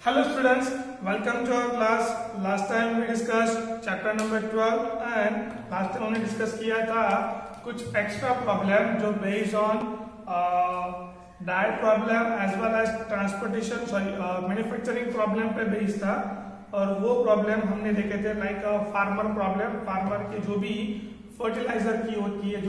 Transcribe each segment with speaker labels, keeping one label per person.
Speaker 1: Hello students, welcome to our class. Last time we discussed chapter number 12 and last time हमने discuss किया था कुछ extra problem जो based on diet problem as well as transportation manufacturing problem पे based था। और वो problem हमने देखे थे लाइक फार्मर प्रॉब्लम, फार्मर की जो भी फर्टिलाइजर की होती है,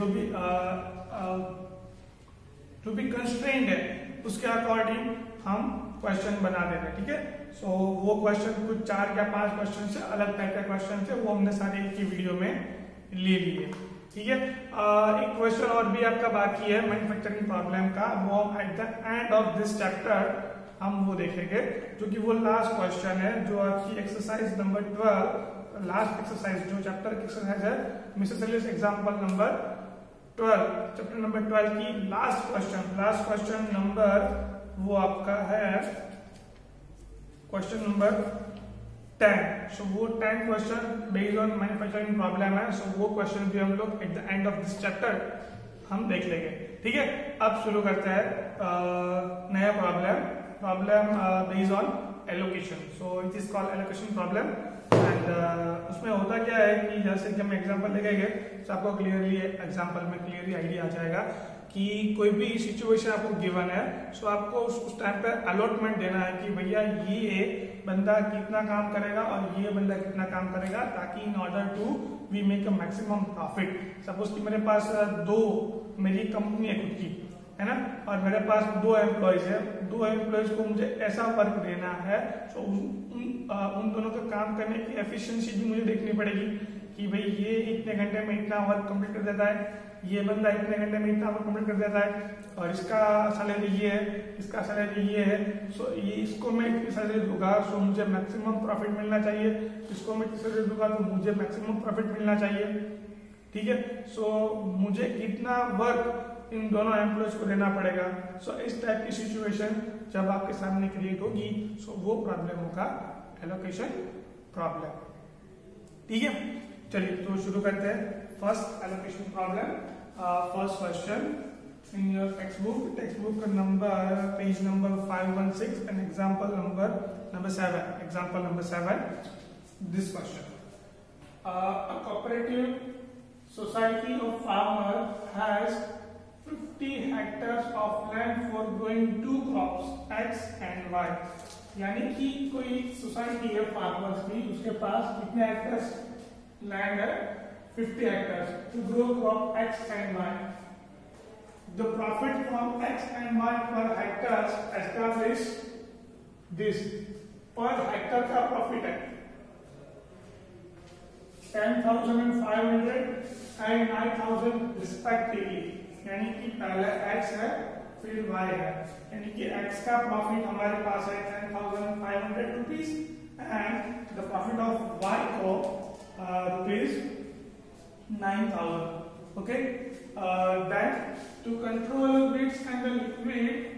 Speaker 1: जो भी कंस्ट्रेंट है उसके अकॉर्डिंग हम क्वेश्चन बना देते, ठीक है। सो वो क्वेश्चन कुछ 4 या 5 क्वेश्चन से अलग टाइप के क्वेश्चन थे, वो हमने सारे एक ही वीडियो में ले लिए, ठीक है। एक क्वेश्चन और भी आपका बाकी है मैन्युफैक्चरिंग प्रॉब्लम का, वो at the end of this chapter हम वो देखेंगे, जो कि वो लास्ट क्वेश्चन है जो आपकी एक्सरसाइज नंबर 12 लास्ट एक्सरसाइज जो चैप्टर की एक्सरसाइज है miscellaneous example number 12 chapter number 12 की लास्ट क्वेश्चन नंबर वो आपका है क्वेश्चन नंबर 10। सो वो 10 question based on manufacturing problem है। सो वो क्वेश्चन भी हम लोग at the end of this chapter हम देख लेंगे, ठीक है। अब शुरू करते हैं नया problem based on allocation. So it is called allocation problem and उसमें होता क्या है कि जैसे कि हम एग्जांपल देखेंगे तो आपको क्लियरली एग्जांपल में क्लियरली आइडिया आ जाएगा कि कोई भी सिचुएशन आपको गिवन है, सो आपको उस टाइम पर अलॉटमेंट देना है कि भैया ये बंदा कितना काम करेगा और ये बंदा कितना काम करेगा, ताकि in order to we make a maximum profit. Suppose कि मेरे पास मेरी कंपनी है खुद की, है ना, और मेरे पास 2 एम्प्लॉयज है। 2 एम्प्लॉयज को मुझे ऐसा वर्क देना है, सो उन दोनों का काम करने की एफिशिएंसी भी मुझे देखनी पड़ेगी कि भाई ये इतने घंटे में इतना वर्क कंप्लीट कर देता है, ये बंदा इतने घंटे में इतना वर्क कंप्लीट कर देता है, और इसका सैलरी ये है, इसका सैलरी ये है। सो ये इसको मैं इतनी सैलरी दूंगा, सो मुझे मैक्सिमम प्रॉफिट मिलना चाहिए। इसको मैं इतनी सैलरी दूंगा तो मुझे मैक्सिमम प्रॉफिट मिलना चाहिए, ठीक है। सो मुझे कितना वर्क इन दोनों एम्प्लॉयज को देना पड़ेगा। सो इस टाइप की सिचुएशन जब आपके सामने क्रिएट होगी, सो वो प्रॉब्लम होगा एलोकेशन प्रॉब्लम, ठीक है। चलिए तो शुरू करते हैं first allocation problem. First question in your text book number page number 516 and example number 7 this question, a cooperative society of farmer has 50 hectares of land for growing 2 crops X and Y। यानी कि कोई society है farmers की, उसके पास कितने hectares land है, 50 hectares to grow crop X and Y। The profit from X and Y per hectare establish this। per hectare का profit है 10,500 and 9,000 respectively। यानी कि पहले X है फिर Y है, यानी कि X का प्रॉफिट हमारे पास है 10,500 rupees and the profit of Y को rupees 9,000। Okay, then to control weeds and the liquid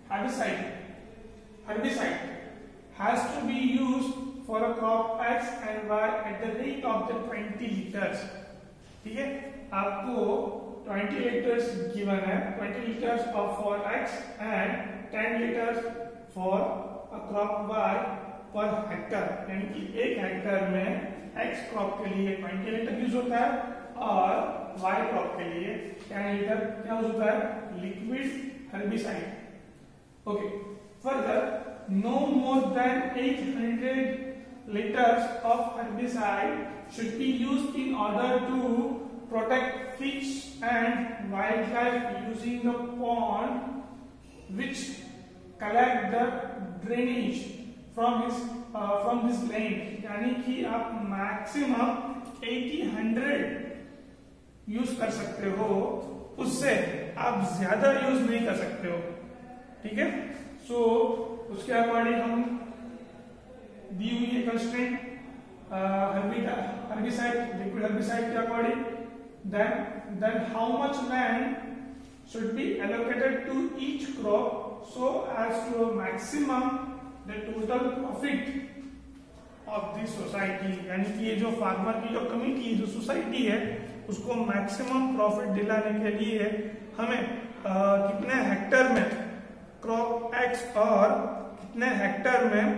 Speaker 1: herbicide has to be used for a crop X and Y at the rate of the 20 liters। ठीक है, आपको 20 liters given है, 20 liters of for X and 10 liters for a crop Y per hectare। यानी कि 1 hectare में X crop के लिए 20 litre use होता है और Y क्रॉप के लिए 10 लीटर क्या यूज होता है, liquid herbicide. Okay, further no more than 800 liters of herbicide should be used in order to protect fish and wildlife using the pond which collect the drainage from this land। यानी कि आप maximum 80-100 use कर सकते हो, उससे आप ज्यादा use नहीं कर सकते हो, ठीक है। सो उसके अकॉर्डिंग हम दी हुई है कंस्ट्रेंट herbicide, liquid herbicide के according, then how much land should be allocated to each crop so as to maximum the total profit of the society। यानी कि ये जो फार्मर की जो कमिटी जो सोसाइटी है उसको मैक्सिमम प्रॉफिट दिलाने के लिए हमें कितने हेक्टर में क्रॉप एक्स और कितने हेक्टर में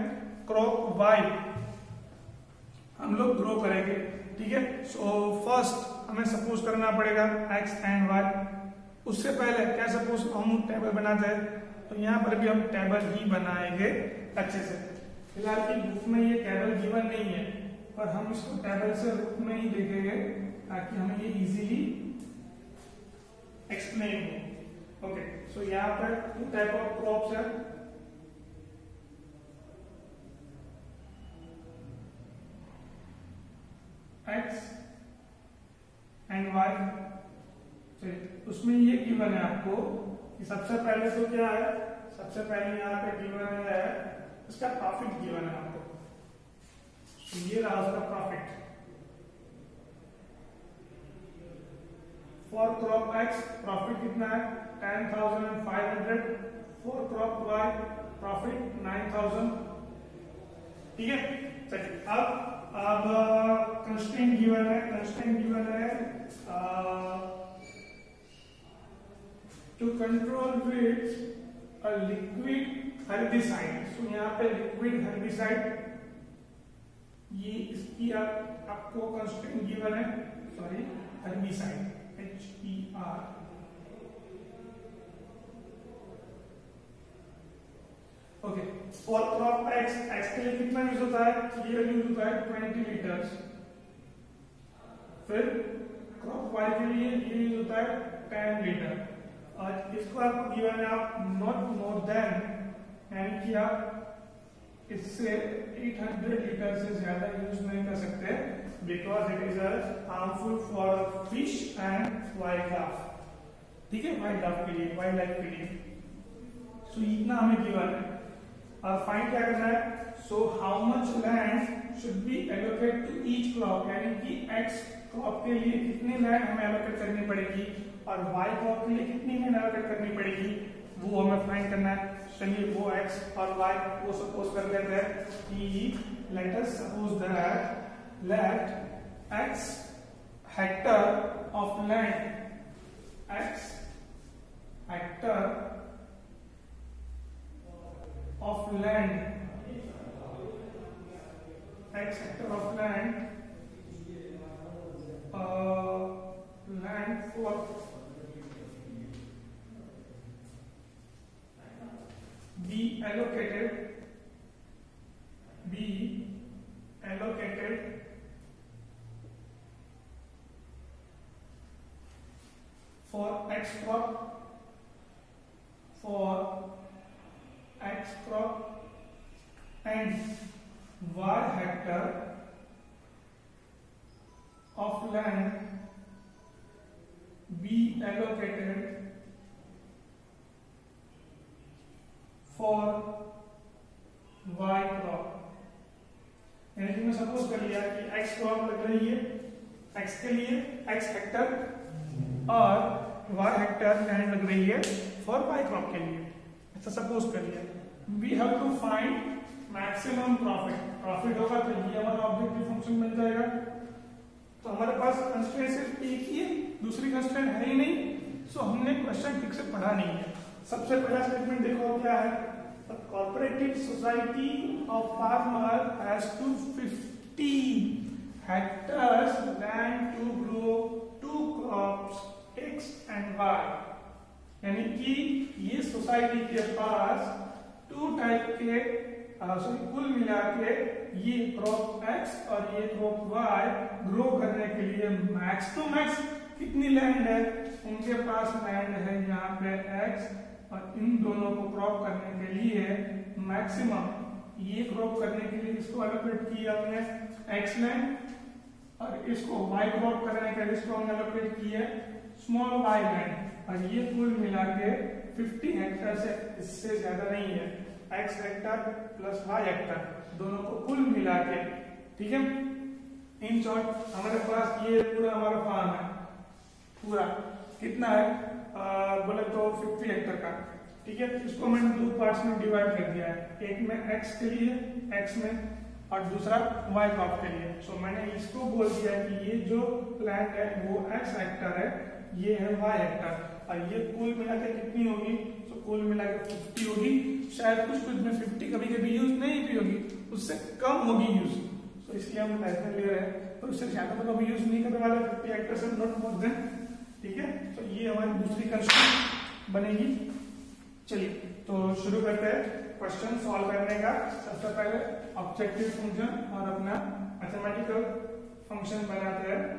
Speaker 1: क्रॉप वाई हम लोग ग्रो करेंगे, ठीक है। सो फर्स्ट हमें सपोज करना पड़ेगा एक्स एंड वाई। उससे पहले क्या सपोज हम टेबल बनाते हैं, तो यहाँ पर भी हम टेबल ही बनाएंगे अच्छे से। फिलहाल की बुक में ये टेबल गिवन नहीं है, पर हम इसको टेबल से रूप में ही देखेंगे ताकि हमें ये इजीली एक्सप्लेन हो। ओके, सो यहाँ पर टू टाइप ऑफ क्रॉप्स है, एक्स एंड वाई। चलिए, उसमें ये गिवन है आपको कि सबसे पहले तो क्या है, सबसे पहले यहाँ पे गिवन है इसका प्रॉफिट गिवन है आपको। तो ये रहा उसका profit for crop X, profit कितना है 10,500। फॉर क्रॉप वाई प्रॉफिट 9,000, ठीक है। चलिए, अब कंस्ट्रेंट गिवन है, कंस्ट्रेंट गिवन है to control with a liquid herbicide. So यहाँ पे लिक्विड हर्बिसाइड, ये इसकी आपको कंस्ट्रेंट गिवन है, sorry herbicide HER। Okay, for crop X, X के लिए कितना यूज होता है, ये यूज होता है 20 लीटर्स। फिर क्रॉप वाई के लिए ये यूज होता है 10 लीटर। और इसको आपको गिवन है आप नॉट मोर देन, यानी कि आप इससे 800 लीटर से ज्यादा यूज नहीं कर सकते, because it is harmful for fish and wildlife, ठीक है, वाइल्ड लाइफ के लिए, वाइल्ड लाइफ के लिए। सो इतना हमें गिवन है। और फाइंड क्या करना है, so how much land should be allocate to each crop, यानी कि एक्स क्रॉप के लिए कितनी लैंड हमें एलोकेट करनी पड़ेगी और वाई क्रॉप के लिए कितनी लैंड एलोकेट करनी पड़ेगी, वो हमें फाइंड करना है। चलिए, वो एक्स और वाई को सपोज कर लेते हैं कि let us suppose that let X hectare of land, X hectare of land, x hectare of land, land for be allocated for x crop, for x crop and y hectare of land be allocated for y crop। यानी कि मैं suppose कर लिया कि x crop लग रही है, x के लिए x हेक्टर और y हेक्टर लैंड लग रही है फॉर y क्रॉप के लिए, ऐसा सपोज कर लिया। We have to find maximum profit, profit होगा तो ये हमारा ऑब्जेक्टिव फंक्शन बन जाएगा। तो हमारे पास कंस्ट्रेंट सिर्फ एक ही है, दूसरी कंस्ट्रेंट है ही नहीं, सो हमने क्वेश्चन ठीक से पढ़ा नहीं है। सबसे पहला स्टेटमेंट देखो क्या है, the cooperative society of farmer has to 50 hectares land to grow 2 crops X and Y. यानी कि ये सोसाइटी के पास 2 टाइप के कुल मिला के ये क्रॉप एक्स और ये क्रॉप वाई ग्रो करने के लिए मैक्स टू मैक्स कितनी लैंड है, उनके पास लैंड है यहाँ पे एक्स, और इन दोनों को क्रॉप करने के लिए मैक्सिमम, ये क्रॉप करने के लिए इसको एलोकेट किया हमने एक्स लैंड, और इसको वाई क्रॉप करने के लिए इसको हमने एलोकेट किया स्मॉल वाई लैंड, और ये कुल मिला के 50 हेक्टर से इससे ज्यादा नहीं है, X hectare plus Y hectare दोनों को कुल मिला के, ठीक है। इन शॉर्ट हमारे पास ये पूरा हमारा फार्म है, पूरा कितना है बोले तो 50 हेक्टर का, ठीक है। इसको मैंने 2 पार्ट्स में डिवाइड कर दिया है, एक में एक्स के लिए एक्स में और दूसरा वाई क्रॉप के लिए। सो मैंने इसको बोल दिया कि ये जो लैंड है वो एक्स हेक्टर है, ये है वाई हेक्टर, और ये कुल मिला के कितनी होगी, तो कुल मिला के 50 होगी। शायद कुछ में 50 कभी कभी यूज नहीं भी होगी, उससे कम होगी यूज, तो इसलिए हम लेस देन ले रहे हैं, तो उससे ज्यादा तो कभी यूज नहीं करने वाले, 58% नॉट मोर देन। ठीक है, तो ये हमारी दूसरी कंस्ट्रेंट बनेगी। चलिए तो शुरू करते हैं क्वेश्चन सॉल्व करने का। सबसे पहले ऑब्जेक्टिव फंक्शन और अपना मैथमेटिकल फंक्शन बनाते हैं।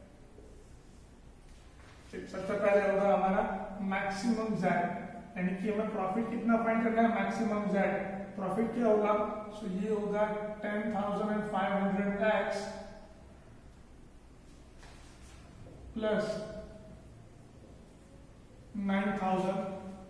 Speaker 1: सबसे पहले होगा हमारा मैक्सिमम जेड, यानी कि हमें प्रॉफिट कितना फाइंड करना है, मैक्सिमम जेड। प्रॉफिट क्या होगा, सो ये होगा 10,500x plus 9,000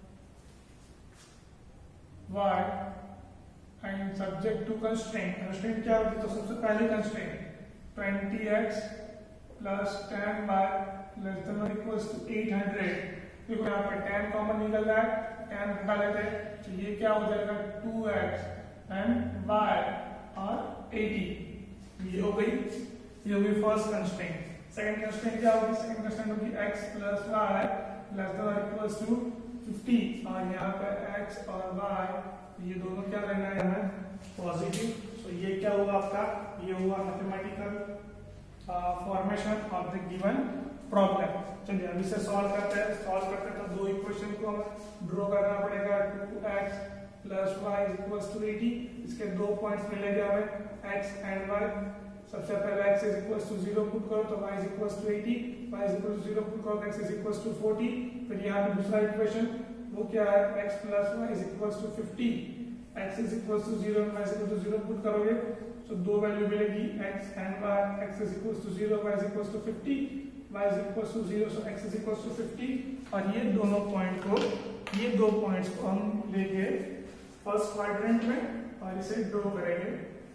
Speaker 1: y and subject to constraint. Constraint क्या होगी, तो सबसे पहले constraint 20x plus 10y less than और इक्वल्स टू 800। देखो यहाँ पे 10 कॉमन निकल रहा है, 10 हटा लेते हैं, तो ये क्या हो जाएगा 2x एंड y और 80। ये हो गई फर्स्ट कंस्ट्रेंट। सेकंड कंस्ट्रेंट क्या होगी, सेकंड कंस्ट्रेंट होगी x plus y less than और इक्वल्स टू 50, और यहाँ पे x और y ये दोनों क्या लेना है हमें, पॉजिटिव। तो ये क्या हुआ आपका, ये हुआ mathematical formation of the given problem. चलिए अब इसे सॉल्व करते हैं। तो दो इक्वेशन को हमें ड्रॉ करना पड़ेगा, 2x plus y is equals to 80। इसके दो पॉइंट्स मिलेंगे हमें x एंड y। सबसे पहले x is equals to 0 put करो तो y is equals to 80, y is equals to 0 put करो तो x इज इक्वल्स टू 40। फिर यहाँ पे दूसरा इक्वेशन वो क्या है, x plus y is equals to 50, x is equals to 0 y is equals to 0 put करोगे तो दो वैल्यू मिलेगी x and y। x is equals to 0, y is equals to 50, y is equals to 0, so x is equals to 50। और ये दो points को हम लेके फर्स्ट क्वाड्रेंट में और इसे ड्रॉ करेंगे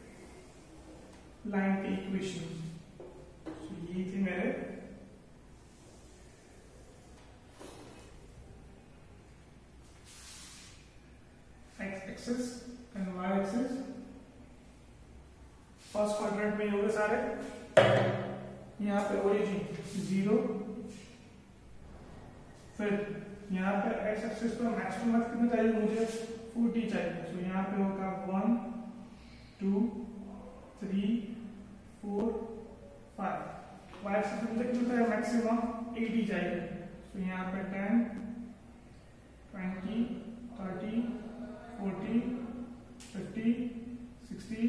Speaker 1: लाइन की इक्वेशन। तो ये थी मेरे x axis and y axis. First quadrant में होंगे सारे, यहाँ पे ओरिजिन 0, फिर यहाँ पे x एक्सिस पर मैक्सिमम कितना चाहिए मुझे, 40 चाहिए। तो यहाँ पे होगा 1 2 3 4 5। y एक्सिस पर मुझे कितना चाहिए, मैक्सिमम 80 चाहिए। तो यहाँ पे 10 20 30 40 50 60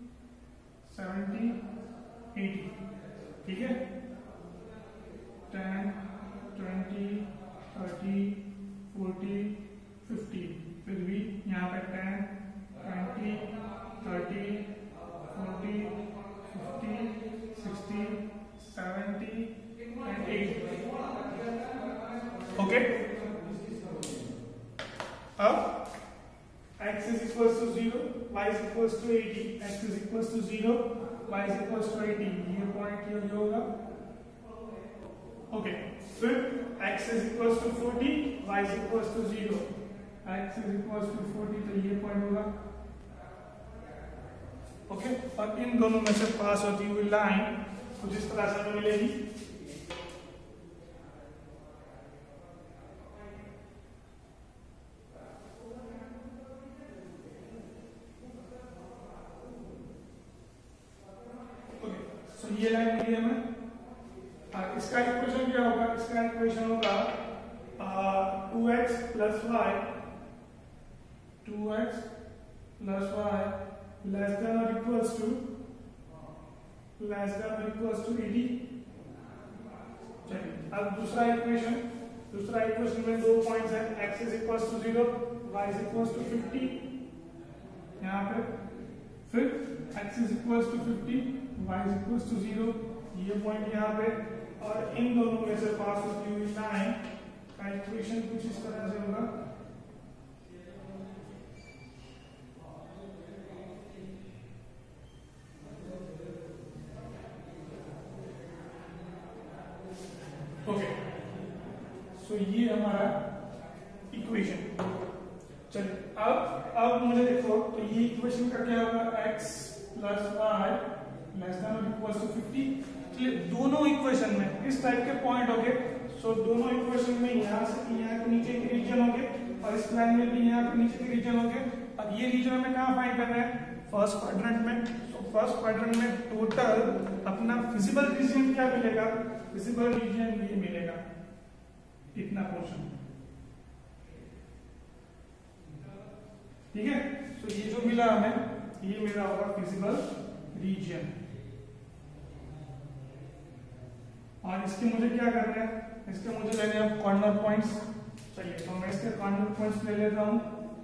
Speaker 1: 70 80। ठीक है, 10 20 30 40 50। फिर भी यहाँ पे 10 20 30 40 50 60 70 एंड 80। ओके, अब x is equals to 0, y is equals to 80, x is equals to 0, y is equals to 80। ये पॉइंट ये होगा। ओके, फिर x is equals to 40, y is equals to 0, x is equals to 40, तो ये point होगा। Okay, और इन दोनों में से पास होती हुई लाइन कुछ इस तरह से मिलेगी। ये लाइन मिली हमें। इसका इक्वेशन क्या होगा, इसका इक्वेशन होगा 2x plus y less than और इक्वल्स टू 80। चलिए अब दूसरा इक्वेशन में दो पॉइंट्स हैं, x is equals to 0, y is equals to 50 यहाँ पे, फिर x is equals to 50, y is equals to 0, ये पॉइंट यहाँ पे, और इन दोनों में से पास होती हुई लाइन का इक्वेशन कुछ इस तरह से होगा। ओके, सो ये हमारा इक्वेशन। चलिए अब मुझे देखो, तो ये इक्वेशन का क्या होगा, x plus y less than और इक्वल्स टू 50। चलिए दोनों इक्वेशन में इस टाइप के पॉइंट हो गए, सो दोनों इक्वेशन में यहाँ से यहाँ के नीचे के रीजन हो गए और इस लाइन में भी यहाँ पे नीचे के रीजन हो गए। अब ये रीजन हमें कहाँ फाइंड करना है, फर्स्ट क्वाड्रेंट में। तो फर्स्ट क्वाड्रेंट में टोटल अपना फिजिबल रीजन क्या मिलेगा, फिजिबल रीजन ये मिलेगा इतना पोर्शन, ठीक है। तो ये जो मिला हमें ये मिला होगा फिजिबल रीजन। और इसके मुझे क्या करना है, इसके मुझे लेने हैं कॉर्नर पॉइंट्स। चलिए तो मैं इसके कॉर्नर पॉइंट्स ले लेता हूं।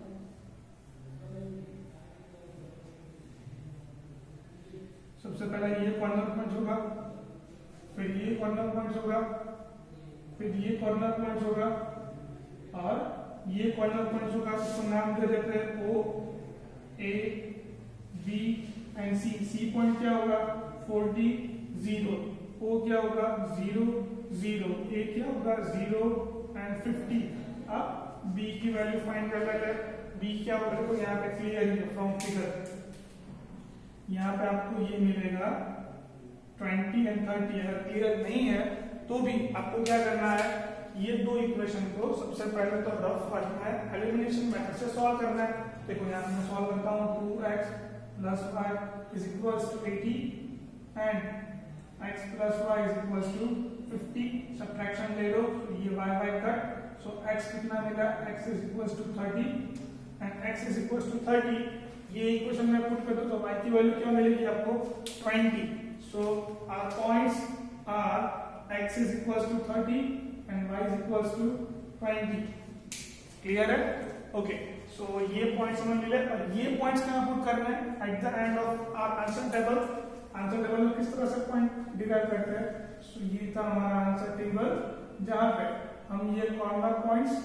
Speaker 1: सबसे पहला ये कॉर्नर पॉइंट होगा, फिर ये कॉर्नर पॉइंट होगा, फिर ये कॉर्नर पॉइंट होगा और ये कॉर्नर पॉइंट होगा। इसको नाम दे देते हैं O, A, B and C। C point क्या होगा 40, 0। O क्या होगा 0, 0। A क्या होगा 0 एंड 50। अब B की वैल्यू फाइंड कर लेते हैं। B क्या होगा, देखो यहाँ पे क्लियर है फ्रॉम फिगर, यहाँ पे आपको ये मिलेगा 20 एंड 30। अगर क्लियर नहीं है तो भी आपको क्या करना है, ये दो इक्वेशन को सबसे पहले तो रफ करना है, एलिमिनेशन मेथड से सॉल्व करना है। देखो यहाँ मैं सॉल्व करता हूँ 2x plus y is equals to 80 and x plus y is equals to 50। Subtraction ले लो, ये y कट, सो x कितना मिला, x is equals to 30 and x is equals to 30। ये इक्वेशन में पुट कर दो तो y की वैल्यू क्या मिलेगी आपको 20। So our points are x is equals to 30 and y is equals to 20। Clear है? ओके, सो ये पॉइंट्स हमें मिले और ये पॉइंट्स कहाँ पुट करना है at the end of our answer table. Answer table में किस तरह से पॉइंट डिराइव करते हैं, सो ये था हमारा आंसर टेबल जहां पे हम ये कॉर्नर पॉइंट्स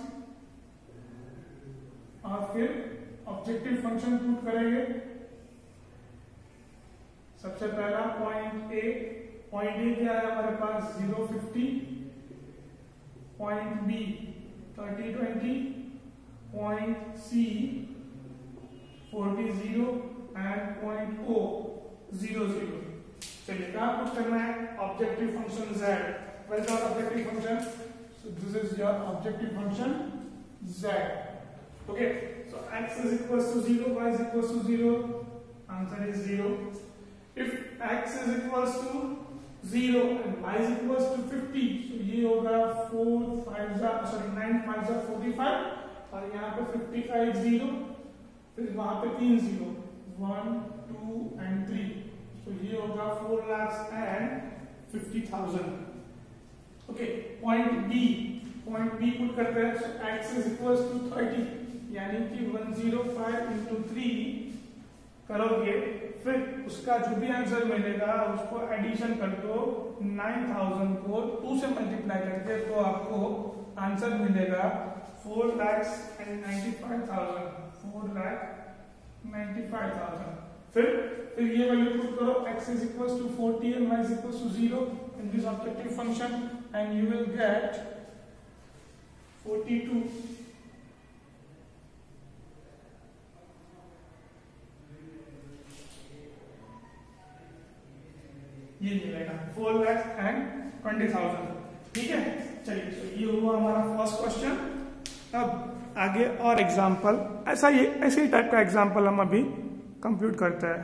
Speaker 1: और फिर ऑब्जेक्टिव फंक्शन पुट करेंगे। सबसे पहला पॉइंट ए, पॉइंट ए क्या है हमारे पास 0, 50, point B 30, 20, point C 40, 0 and point O 0, 0। चलिए क्या पुट करना है, objective function z। Well the objective function, so this is your objective function z। Okay, so x is equals to 0, y is equals to 0, answer is 0। if x is equals to 0 and y is equals to 50, so ये होगा 9 5 45 और यहाँ पे 50 का एक 0, फिर वहां पे 3 0, 1 2 and 3, so ये होगा 4,50,000। ओके, पॉइंट b पुट करते हैं, so x is equals to 30 यानी कि 105 into 3 करोगे, फिर उसका जो भी आंसर मिलेगा उसको एडिशन कर दो 9,000 को 2 से मल्टीप्लाई करके, तो आपको आंसर मिलेगा 4,95,000। 4,95,000। फिर ये वैल्यू पुट करो, x is equals to 40 and y is equals to 0 in this objective function and you will get 42। ये मिलेगा 4,20,000। ठीक है, चलिए तो ये हुआ हमारा फर्स्ट क्वेश्चन। अब आगे और एग्जांपल, ऐसे ही टाइप का एग्जांपल हम अभी कंप्यूट करते हैं।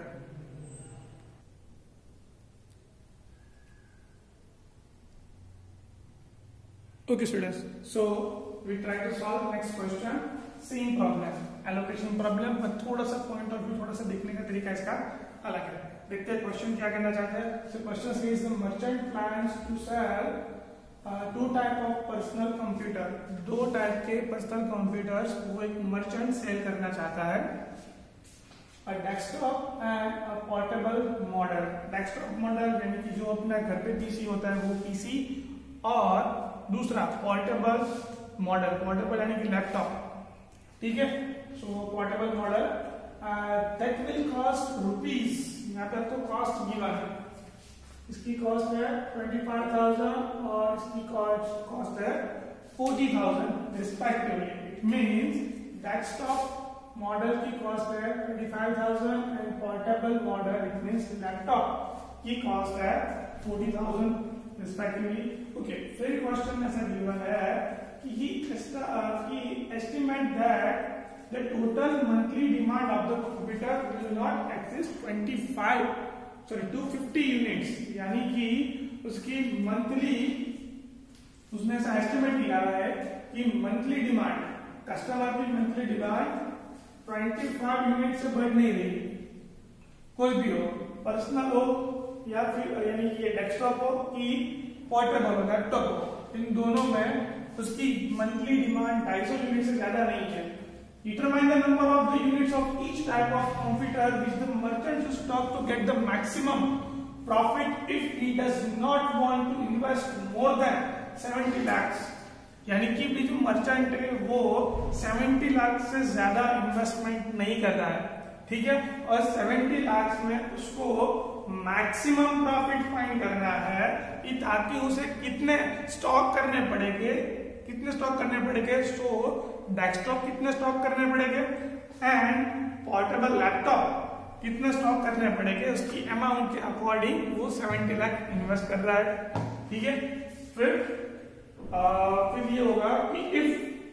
Speaker 1: Okay students, so we try to solve next question, same problem, allocation problem, पर थोड़ा सा पॉइंट ऑफ व्यू, थोड़ा सा देखने का तरीका इसका अलग है। देखते हैं क्वेश्चन क्या कहना चाहते हैं। So question says the merchant plans to sell 2 type of personal computer. 2 type के पर्सनल कंप्यूटर्स वो एक मर्चेंट सेल करना चाहता है। A desktop and a portable model. Desktop model यानी कि जो अपना घर पे पीसी होता है वो पीसी, और दूसरा पोर्टेबल मॉडल, पोर्टेबल यानी कि लैपटॉप। ठीक है, so portable model that will cost rupees, यहाँ पे आपको कॉस्ट गिवन है, इसकी कॉस्ट है 25,000 और इसकी कॉस्ट है 40,000 respectively. It means desktop model की कॉस्ट है 25,000 and portable model it means laptop की कॉस्ट है 40,000 रिस्पेक्टिवली। ओके, फिर क्वेश्चन में ऐसा गिवन है कि estimate that the total monthly demand of the computer will not exceed is 250 units, यानी कि उसकी मंथली, उसने ऐसा एस्टिमेट लगाया है कि मंथली डिमांड, कस्टमर की मंथली डिमांड 25 यूनिट से बढ़ नहीं रही, कोई भी हो, पर्सनल हो या फिर यानी कि ये डेस्कटॉप हो कि पोर्टेबल हो, लैपटॉप हो, इन दोनों में उसकी मंथली डिमांड 250 यूनिट से ज्यादा नहीं है। Determine the number of the units of each type of computer which the merchant should stock to get the maximum profit if he does not want to invest more than 70 lakhs। यानी कि भी जो merchant है वो 70 लाख से ज्यादा investment नहीं कर रहा है, ठीक है, और 70 लाख में उसको मैक्सिमम प्रॉफिट फाइंड करना है कि ताकि उसे कितने स्टॉक करने पड़ेंगे, सो डेस्कटॉप कितने स्टॉक करने पड़ेंगे एंड पोर्टेबल लैपटॉप कितने स्टॉक करने पड़ेंगे, उसकी अमाउंट के अकॉर्डिंग वो 70 लाख इन्वेस्ट कर रहा है, ठीक है। फिर ये होगा कि if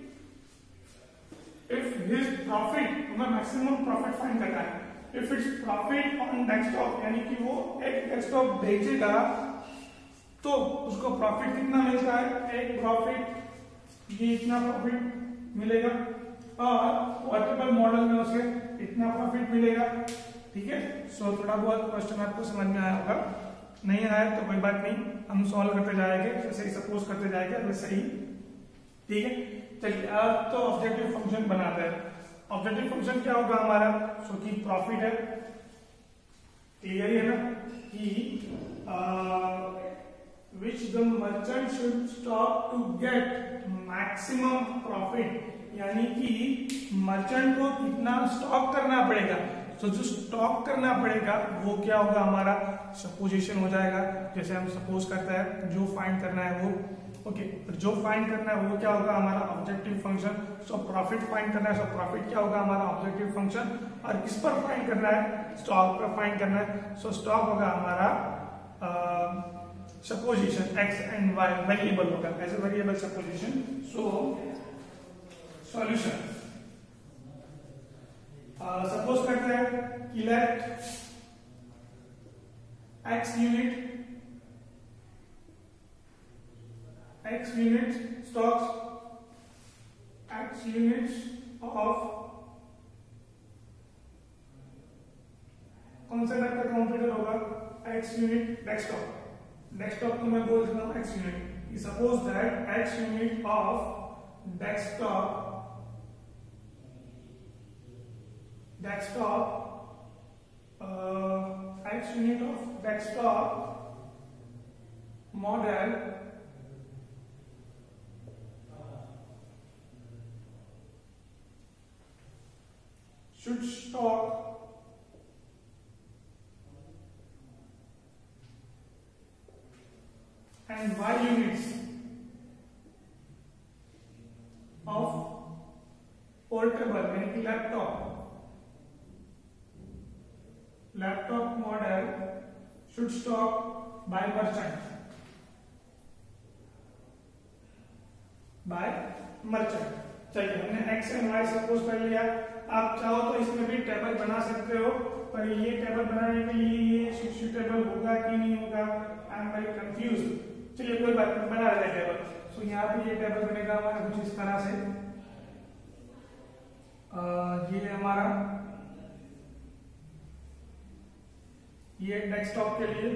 Speaker 1: his profit, maximum profit find करना है, if it's profit on desktop, यानी कि वो एक डेस्कटॉप बेचेगा तो उसको प्रॉफिट कितना मिलता है, एक प्रॉफिट ये इतना प्रॉफिट मिलेगा और पोर्टेबल मॉडल में उसे इतना प्रॉफिट मिलेगा, ठीक है। सो थोड़ा बहुत क्वेश्चन आपको समझ में आया होगा, नहीं आया तो कोई बात नहीं, हम सॉल्व करते जाएंगे, जैसे ही सपोज करते जाएंगे वैसे ही, ठीक है। चलिए अब तो ऑब्जेक्टिव फंक्शन बनाते हैं। ऑब्जेक्टिव फंक्शन क्या होगा हमारा, सो की प्रॉफिट है, क्लियर है ना, कि which the merchant should stock to get maximum profit, यानी कि मर्चेंट को कितना स्टॉक करना पड़ेगा, तो जो स्टॉक करना पड़ेगा वो क्या होगा हमारा सपोजिशन हो जाएगा, जैसे हम सपोज करते हैं जो फाइंड करना है वो, ओके, जो फाइंड करना है वो क्या होगा हमारा objective function. So profit find करना है, सो प्रॉफिट क्या होगा हमारा ऑब्जेक्टिव फंक्शन, और किस पर फाइंड करना है, स्टॉक पर फाइंड करना है, सो स्टॉक होगा हमारा supposition x and y variable होगा, as a variable supposition. So solution suppose करते हैं कि let x unit stocks x units of कौन सा टाइप का कंप्यूटर होगा, x unit डेस्कटॉप को मैं बोल रहा हूं x unit, suppose that x unit of desktop x unit of desktop model should stock and y units of portable यानी कि laptop model should stock by merchant चलिए हमने x एंड y सपोज कर लिया। आप चाहो तो इसमें भी टेबल बना सकते हो, पर ये टेबल बनाने के लिए ये सुटेबल होगा कि नहीं होगा, आई एम वेरी कंफ्यूज। चलिए कोई बात नहीं, बना रहे टेबल। सो यहाँ पे ये टेबल बनेगा हमारा कुछ इस तरह से, ये हमारा ये डेस्कटॉप के लिए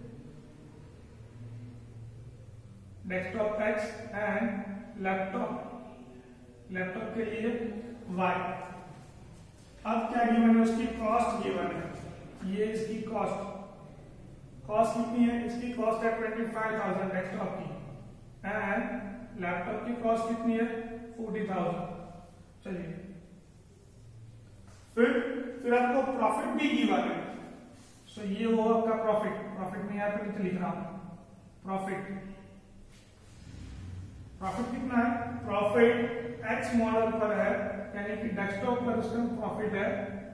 Speaker 1: डेस्कटॉप x एंड लैपटॉप के लिए y। अब क्या गिवन है, उसकी कॉस्ट गिवन है, ये इसकी कॉस्ट कितनी है, इसकी कॉस्ट है 25,000 डेस्कटॉप की, एंड लैपटॉप की कॉस्ट कितनी है 40,000। चलिए फिर आपको प्रॉफिट भी गिवन है, सो ये वो आपका प्रॉफिट में यहाँ पे नीचे लिख रहा हूं, प्रॉफिट कितना है, प्रॉफिट एक्स मॉडल पर है, यानी कि डेस्कटॉप पर उसका प्रॉफिट है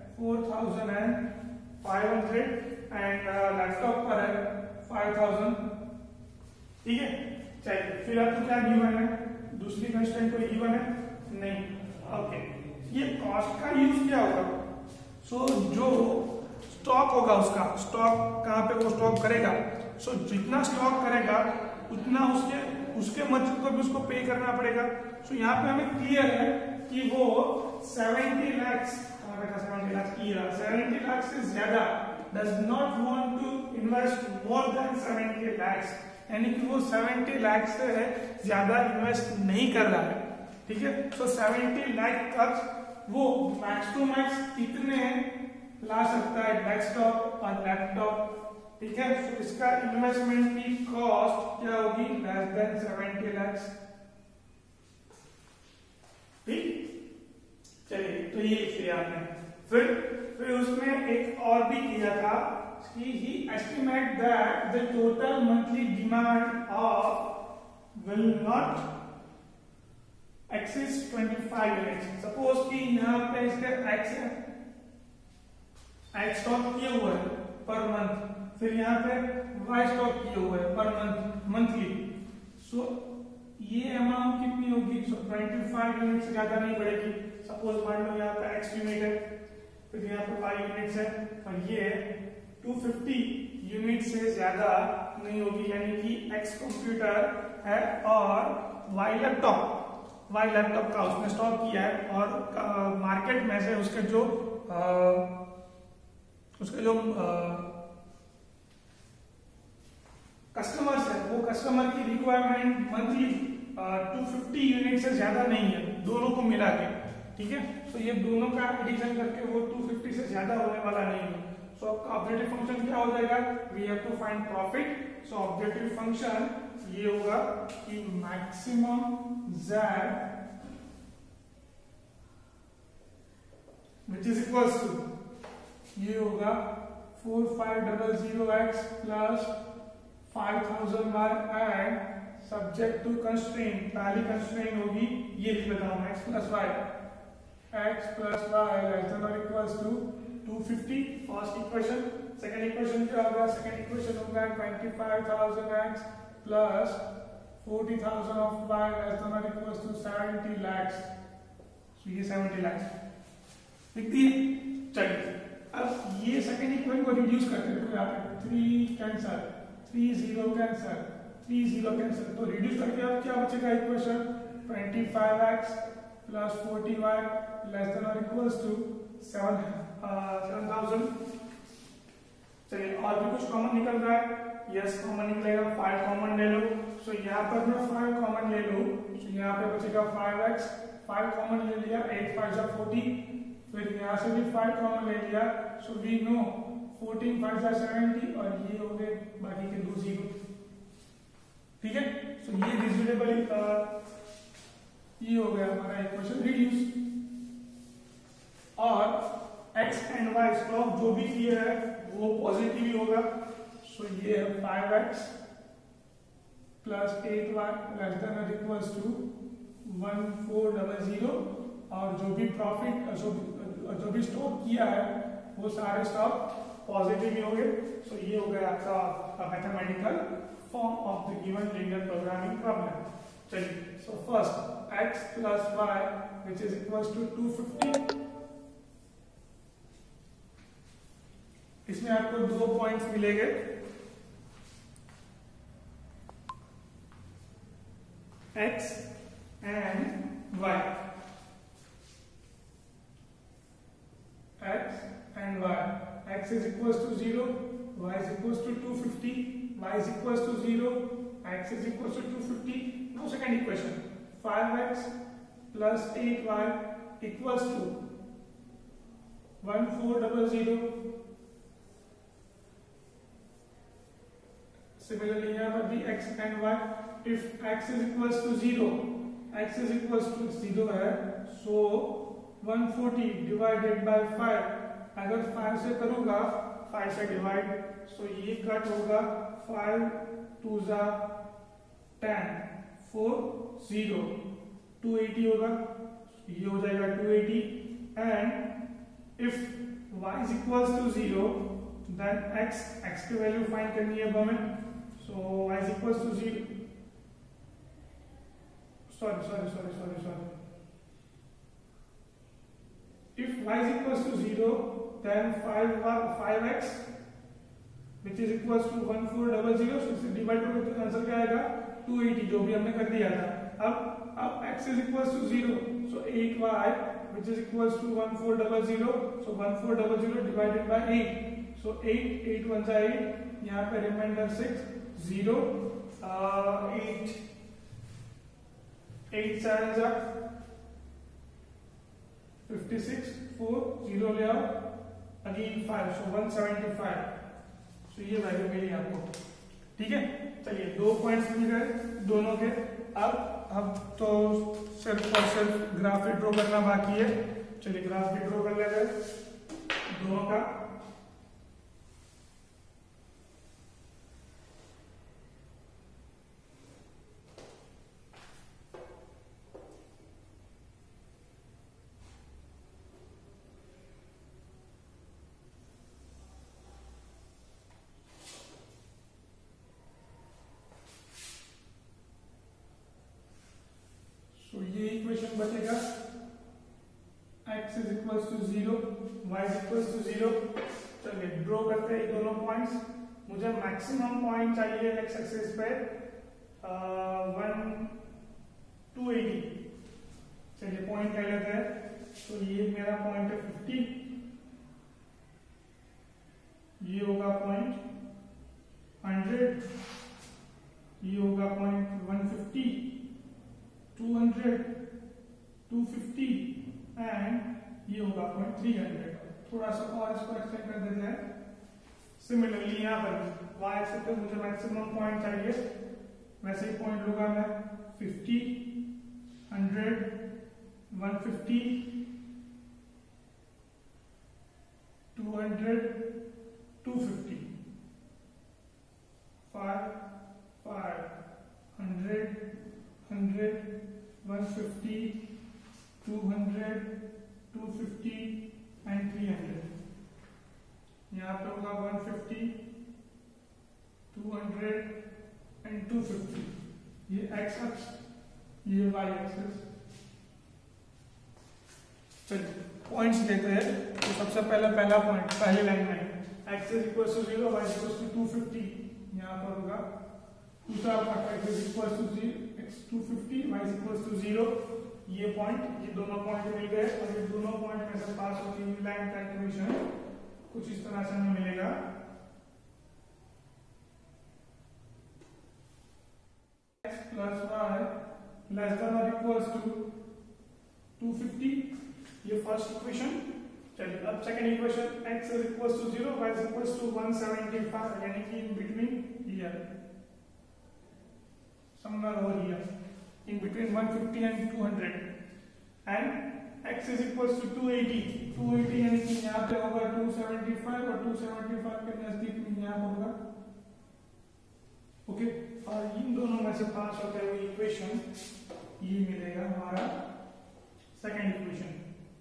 Speaker 1: 4,500 एंड लैपटॉप पर है 5,000, ठीक है। चलिए फिर आपको क्या गिवन है, दूसरी कंस्टेंट कोई गिवन है नहीं, ओके। ये कॉस्ट का यूज क्या होगा, सो जो स्टॉक होगा उसका, स्टॉक कहाँ पे वो स्टॉक करेगा, सो जितना स्टॉक करेगा उतना उसके मर्चेंट को भी उसको पे करना पड़ेगा। सो यहाँ पे हमें क्लियर है कि वो 70 लाख 70 लाख की 70 लाख से ज्यादा does not want to invest more than 70 lakhs, यानी कि वो 70 लाख से ज्यादा इन्वेस्ट नहीं कर रहा है। ठीक है, सो 70 लाख तक वो मैक्स टू मैक्स कितने ला सकता है, डेस्कटॉप और लैपटॉप। ठीक है, तो इसका इन्वेस्टमेंट की कॉस्ट क्या होगी, लेस देन 70 लाख। ठीक, चलिए तो ये लिख लिया आपने। फिर उसमें एक और भी किया था कि he estimate that the total monthly demand of will not exceed 25 units. Suppose कि यहाँ पे इसके एक्स स्टॉक किए हुए है पर मंथ, फिर यहाँ पे वाई स्टॉक किए हुए है पर मंथ, मंथली। सो ये अमाउंट कितनी होगी, 25 यूनिट से ज्यादा नहीं बढ़ेगी। सपोज मान लो यहाँ पे एक्स यूनिट है, फिर यहाँ पे वाई यूनिट्स है, और ये 250 यूनिट से ज्यादा नहीं होगी, यानी कि एक्स कंप्यूटर है और वाई लैपटॉप का उसने स्टॉक किया है, और मार्केट में से उसके जो कस्टमर्स है, वो कस्टमर की रिक्वायरमेंट मंथली 250 यूनिट से ज्यादा नहीं है, दोनों को मिला के। ठीक है, तो ये दोनों का एडिशन करके वो 250 से ज्यादा होने वाला नहीं है। सो आपका ऑब्जेक्टिव फंक्शन क्या हो जाएगा, we have to find profit. So objective function ये होगा कि maximum z which is equals to, ये होगा 4500x plus 5000y and subject to constraint. पहली कंस्ट्रेंट होगी ये लिख लेता हूं, x plus y less than और equals to 250 first equation. Second equation क्या होगा, सेकंड इक्वेशन होगा 25000x plus 40000 of y less than और इक्वल्स टू 70 lakhs। सो ये 70 lakhs लिख दिए। चलिए अब ये सेकंड इक्वेशन को रिड्यूस करते हैं, तो यहाँ पे 3 कैंसिल, 3 0 कैंसिल, 3 0 कैंसिल, तो रिड्यूस करके अब क्या बचेगा equation, 25x plus 40y less than और इक्वल्स टू 7000। चलिए और भी कुछ कॉमन निकल रहा है, यस कॉमन निकलेगा, 5 कॉमन ले लो। सो यहाँ पर मैं 5 कॉमन ले लूं, तो यहाँ पे बचेगा 5x, 5 कॉमन ले लिया, 8 5 जा 40, फिर यहाँ से भी 5 कॉमन ले लिया। सो वी नो 14 5 जा 70, और ये हो गए बाकी के 2 0। ठीक है, सो ये रिजनेबल ये हो गया हमारा इक्वेशन रिड्यूस। और x एंड y स्टॉक जो भी किया है वो पॉजिटिव ही होगा। सो ये है 5x plus 8y less than और इक्वल्स टू 1400, और जो भी प्रॉफिट जो भी स्टॉक किया है वो सारे स्टॉक पॉजिटिव ही होंगे। सो ये हो गया आपका mathematical form of the given linear programming problem. चलिए, so first x plus y which is equals to 250। इसमें आपको 2 पॉइंट्स मिलेंगे, x and y, x and y, x is equals to 0, y is equals to 250, y is equals to 0, x is equals to 250. Now second equation, 5x plus 8y equals to 1400. Similarly here पर भी x and y, if x is equals to 0, x is equals to 0 है, so 140 divided by 5, अगर 5 से करूँगा 5 से divide, सो ये cut होगा 5 2 जा 10 4 0 280 होगा, ये हो जाएगा 280। And if y is equals to 0, then x की वैल्यू फाइंड करनी है हमें। So y is equals to 0. Sorry. If y is equals to 0, then 5x which is equals to 1400, so इसे डिवाइड करोगे तो आंसर क्या आएगा 280, जो भी हमने कर दिया था। अब x is equals to 0, so 8y which is equals to 1400, so 1400 divided by 8, so 8 1 जा 8, यहाँ पे रिमाइंडर 6 0 8 7 जा 56 4 0 ले आओ अगेन 5, so 175, तो ये वैल्यू मिली आपको। ठीक है, चलिए 2 पॉइंट्स मिल गए दोनों के। अब तो सिर्फ और सिर्फ ग्राफ ड्रॉ करना बाकी है। चलिए ग्राफ ड्रॉ कर लेते हैं दोनों का। ये इक्वेशन बचेगा x is equals to 0, y is equals to 0। चलिए ड्रॉ करते हैं दोनों पॉइंट्स। मुझे मैक्सिमम पॉइंट चाहिए x एक्सिस पे 280। चलिए पॉइंट ले लेते हैं, तो ये मेरा पॉइंट है 50, ये होगा पॉइंट 100, ये होगा पॉइंट 150, 200, 250 एंड ये होगा पॉइंट 300। थोड़ा सा और इसको एक्सटेंड कर देते हैं। सिमिलरली यहाँ पर y एक्सिस पे मुझे मैक्सिमम पॉइंट चाहिए, वैसे ही पॉइंट लूंगा मैं 50, 100, 150, 200, 250, 5, 100, 150, 200, 250 एंड 300। यहाँ पे होगा 150, 200 एंड 250। ये x अक्ष, ये y एक्सिस। चलिए पॉइंट्स लेते हैं। तो सबसे पहला पॉइंट पहले लाइन में x is equals to 0, y is equals to 250, यहाँ पर होगा दूसरा point x is equals to 0, x 250, y is equals to 0। ये दोनों पॉइंट मिल गए और ये दोनों पॉइंट में से पास होती हुई लाइन का इक्वेशन कुछ इस तरह से हमें मिलेगा। x plus y less than or equals to 250, ये फर्स्ट इक्वेशन। चलिए अब second equation x is equals to 0, y is equals to 175, यानी कि in between here, somewhere over here, in between 150 and 200, and x is equals to 280 यानी कि यहाँ पे होगा 275 और 275 के नजदीक में यहाँ होगा। ओके, और इन दोनों में से पास होते हुए इक्वेशन ये मिलेगा हमारा सेकंड इक्वेशन।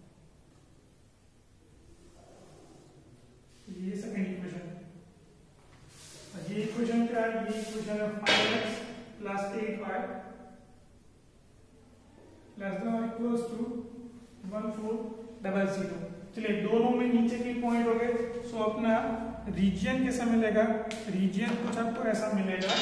Speaker 1: ये सेकंड इक्वेशन, ये इक्वेशन क्या है? ये इक्वेशन है 5x plus 8y less than or equals to 1400। चलिए दोनों में नीचे के पॉइंट हो गए। सो अपना रीजियन कैसा मिलेगा? रीजियन कुछ आपको ऐसा मिलेगा,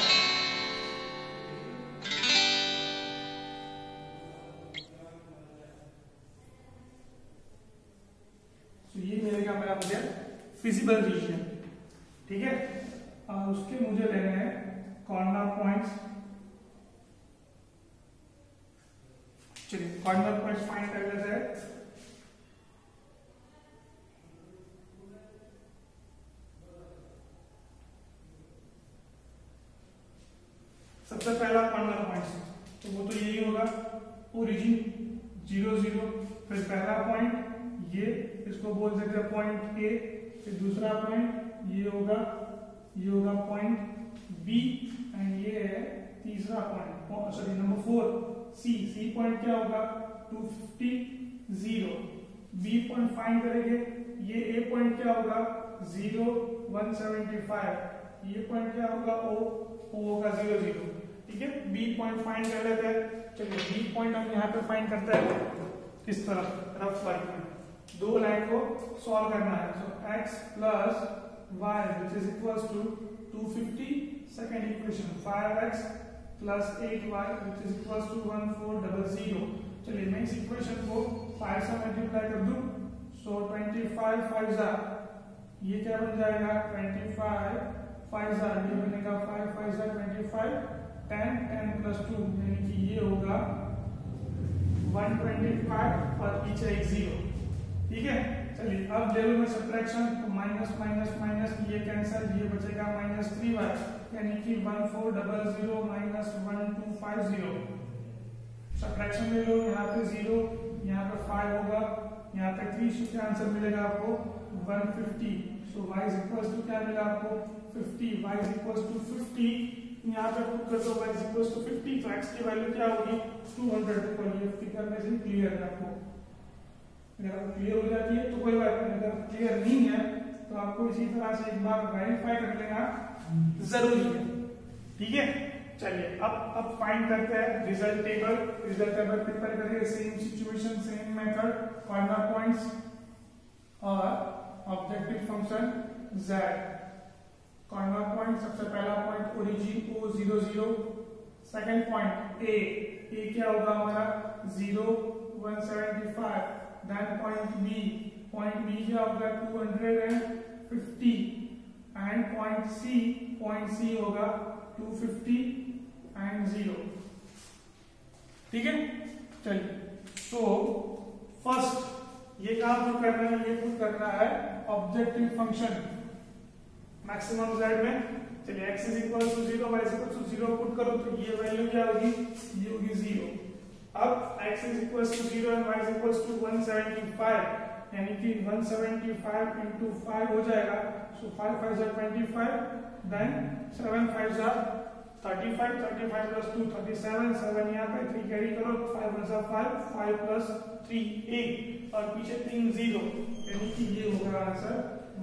Speaker 1: तो ये मिलेगा मेरा मुझे फिजिबल रीजियन। ठीक है, और उसके मुझे लेने हैं कॉर्नर पॉइंट्स। चलिए कॉर्नर पॉइंट्स फाइंड कर लेते हैं। सबसे पहला कॉर्नर पॉइंट्स, तो वो तो यही होगा, ओरिजिन 0 0, फिर पहला पॉइंट ये, इसको बोल सकते हैं पॉइंट ए, फिर दूसरा पॉइंट ये होगा पॉइंट बी, एंड ये है तीसरा point, sorry number 4 C point क्या होगा 250 0। बी पॉइंट फाइंड करेंगे, ये ए पॉइंट क्या होगा 0 175, ये पॉइंट क्या होगा ओ होगा 0 0। ठीक है, बी पॉइंट फाइंड कर लेते हैं। चलिए बी पॉइंट हम यहाँ पे फाइंड करते हैं इस तरफ रफ वर्क में। दो लाइन को सॉल्व करना है। So x plus y which is equals to 250, second equation 5x plus 8y which is equals to 1400। चलिए मैं इस इक्वेशन को 5 से मल्टीप्लाई कर दूं। सो 25 5 जा, ये क्या बन जाएगा 25 5 जा, ये बनेगा 5 5 जा 25, 10 10 प्लस 2 यानी कि ये होगा 125 और पीछे एक 0। ठीक है, चलिए अब ले लो मैं सब्ट्रैक्शन, तो माइनस माइनस माइनस ये कैंसिल, ये बचेगा -3y यानी कि 1400 माइनस 1250। सब्ट्रैक्शन ले लो, यहाँ पे 0 यहाँ पे 5 होगा, यहाँ पे 3, सो क्या आंसर मिलेगा आपको 150। So y is equals to क्या मिला आपको 50, y इज इक्वल्स टू 50, यहाँ पे पुट कर दो y इज इक्वल्स टू 50, तो x की वैल्यू क्या होगी 200। तो ये फिगर में से क्लियर है आपको, अगर क्लियर हो जाती है तो कोई बात नहीं, अगर क्लियर नहीं है तो आपको इसी तरह से एक बार वेरीफाई कर लेना जरूरी है। ठीक है, चलिए अब फाइंड करते हैं result table. Result table prepare करेंगे, same situation same method, corner points और objective function z। Corner point, सबसे पहला point origin O 0 0, second point A क्या होगा हमारा 0 175, देन पॉइंट B क्या होगा 250 एंड पॉइंट C होगा 250 एंड 0। ठीक है, चलिए सो फर्स्ट ये काम पुट करना है, ये पुट करना है ऑब्जेक्टिव फंक्शन मैक्सिमम z में। चलिए x is equal to 0, y is equal to 0 put करो तो ये वैल्यू क्या होगी, ये होगी 0। अब x is equal to 0 and y is equal to 175 यानी कि 175 into 5 हो जाएगा। सो 5 5 जा 25, देन 7 5 जा 35, 35 प्लस 2 37, 7 यहाँ पे 3 कैरी करो, 5 1 जा 5, 5 प्लस 3 8 और पीछे 3 0 यानी कि ये होगा आंसर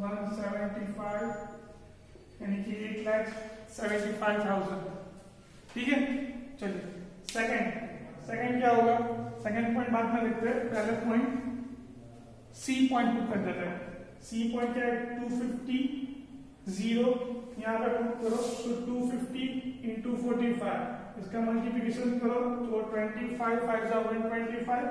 Speaker 1: 175 यानी कि 8,75,000। ठीक है, चलिए सेकंड क्या होगा, सेकंड पॉइंट बाद में लिखते हैं, पहले पॉइंट सी पॉइंट पुट कर देते हैं। सी पॉइंट क्या है 250 0 यहाँ पे पुट करो, तो 250 into 45 इसका मल्टीप्लिकेशन करो तो 25 5 जा 125,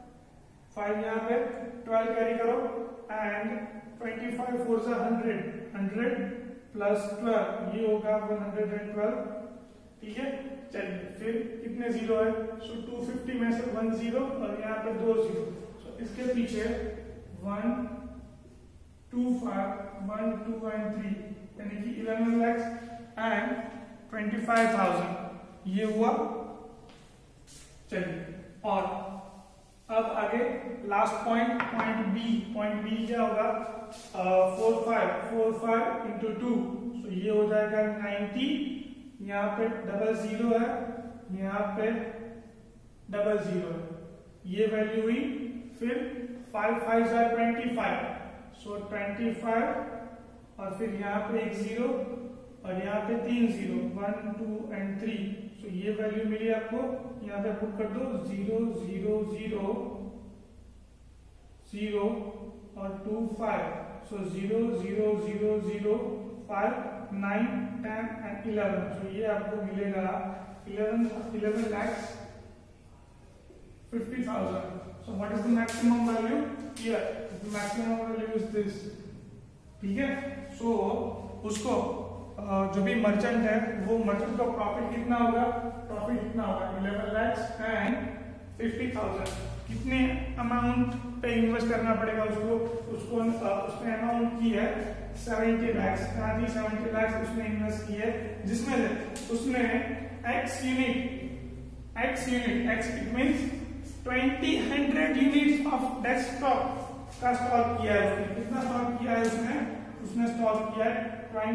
Speaker 1: 5 यहाँ पे 12 कैरी करो एंड 25 4 जा 100 प्लस 12 ये होगा 112। ठीक है, चलिए फिर कितने 0 है, सो 250 में से 1 0 और यहाँ पे 2 0, सो इसके पीछे 1 2 5 1 2 एंड 3 यानी कि 11 lakhs एंड 25,000 ये हुआ। चलिए और अब आगे लास्ट पॉइंट बी क्या होगा 45 into 2, सो ये हो जाएगा 90, यहाँ पे 00 है, यहाँ पे 00 है, ये वैल्यू हुई। फिर 5 5 जा 25, सो 25 और फिर यहाँ पे एक 0 और यहाँ पे 3 0 1 2 एंड 3, सो ये वैल्यू मिली आपको, यहाँ पे पुट कर दो 0 0 0 0 और 2 5, सो 0 0 0 0 5 9 10 एंड 11, सो ये आपको मिलेगा 11 lakhs 50,000। So what is the maximum value here? The maximum value is this। ठीक है, सो उसको जो भी मर्चेंट है वो मर्चेंट का प्रॉफिट कितना होगा, 11 lakhs एंड 50,000। कितने अमाउंट पे इन्वेस्ट करना पड़ेगा उसको उसने अमाउंट की है 70 lakhs, 70 lakhs उसने इन्वेस्ट की है, जिसमें से उसने x it means 100 units of desktop का स्टॉक किया है। उसने कितना स्टॉक किया है, उसने स्टॉक किया है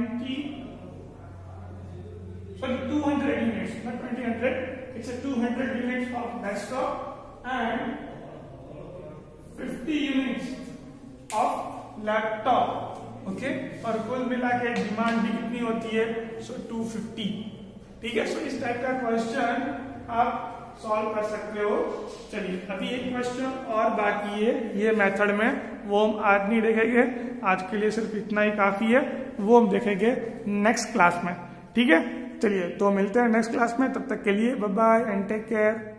Speaker 1: 200 units, not 200, it's a 200 units of desktop and 50 units of laptop. Okay, और कुल मिला के डिमांड भी कितनी होती है, सो 250। ठीक है, सो इस टाइप का क्वेश्चन आप सॉल्व कर सकते हो। चलिए अभी एक क्वेश्चन और बाकी है ये मेथड में, वो हम आज नहीं देखेंगे, आज के लिए सिर्फ इतना ही काफी है, वो हम देखेंगे नेक्स्ट क्लास में। ठीक है, चलिए तो मिलते हैं नेक्स्ट क्लास में, तब तक के लिए bye bye and take care.